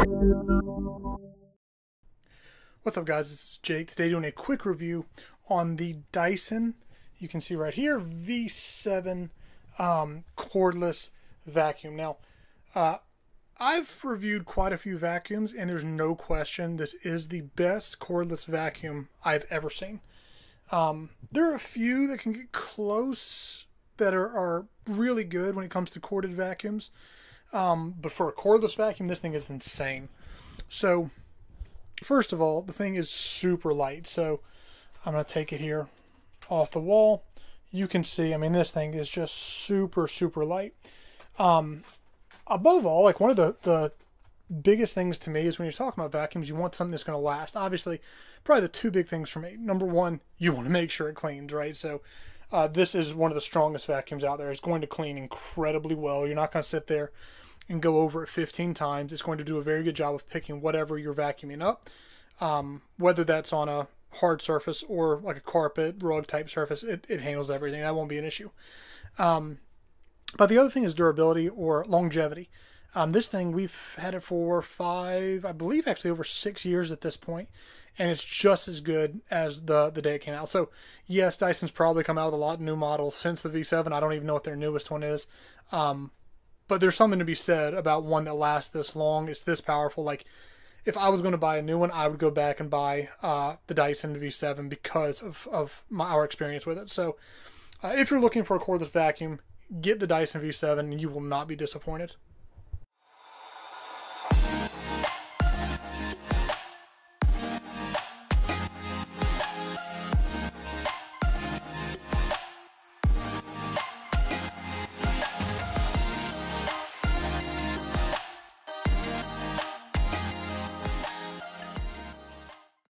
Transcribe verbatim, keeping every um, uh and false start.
What's up guys, this is Jake. Today doing a quick review on the Dyson, you can see right here, V seven um, cordless vacuum. Now, uh, I've reviewed quite a few vacuums and there's no question this is the best cordless vacuum I've ever seen. Um, there are a few that can get close that are, are really good when it comes to corded vacuums. Um, but for a cordless vacuum, this thing is insane. So, first of all, the thing is super light. So, I'm going to take it here off the wall. You can see, I mean, this thing is just super, super light. Um, above all, like one of the, the biggest things to me is when you're talking about vacuums, you want something that's going to last. Obviously, probably the two big things for me. Number one, you want to make sure it cleans, right? So, uh, this is one of the strongest vacuums out there. It's going to clean incredibly well. You're not going to sit there and go over it fifteen times. It's going to do a very good job of picking whatever you're vacuuming up, um, whether that's on a hard surface or like a carpet, rug type surface. It, it handles everything. That won't be an issue. Um, but the other thing is durability or longevity. Um, this thing, we've had it for five, I believe actually over six years at this point, and it's just as good as the, the day it came out. So yes, Dyson's probably come out with a lot of new models since the V seven. I don't even know what their newest one is. Um, But there's something to be said about one that lasts this long. It's this powerful. Like, if I was going to buy a new one, I would go back and buy uh, the Dyson V seven because of, of my, our experience with it. So, uh, if you're looking for a cordless vacuum, get the Dyson V seven and you will not be disappointed.